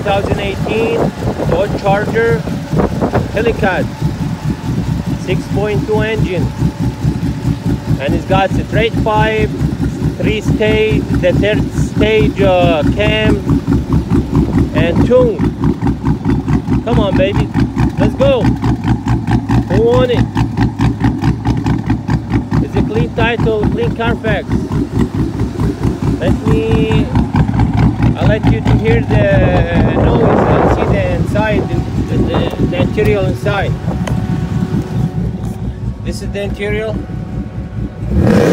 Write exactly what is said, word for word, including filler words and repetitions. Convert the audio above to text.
thousand eighteen Dodge Charger hellcat, six point two engine, and it's got a straight pipe, three stage, the third stage uh, cam, and tune. Come on, baby, let's go. Who won it? It's a clean title, clean Carfax. Let me, I'll let you to hear the noise and see the inside, the, the, the interior inside. This is the interior.